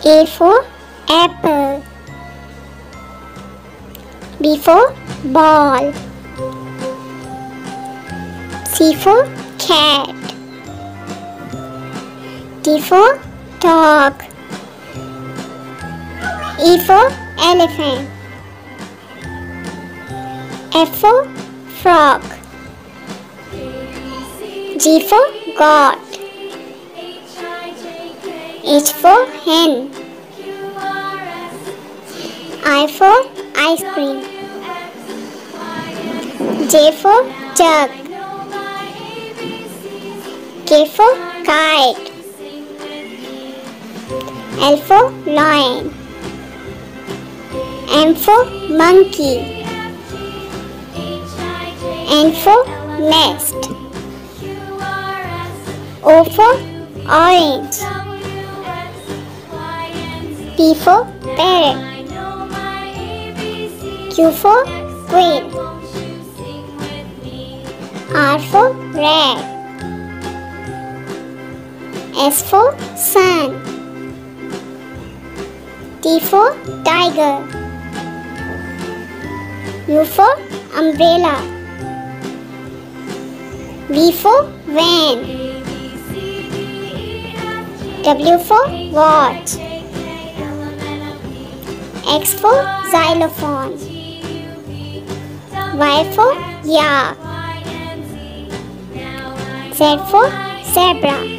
A for apple. B for ball. C for cat. D for dog. E for elephant. F for frog. G for goat. H for hen. I for ice cream. J for jug. K for kite. L for lion. M for monkey. N for nest. O for orange. P for parrot. Q for queen. R for rat. S for sun. T for tiger. U for umbrella. V for van. W for watch. X for xylophone. Y for yak. Z for zebra.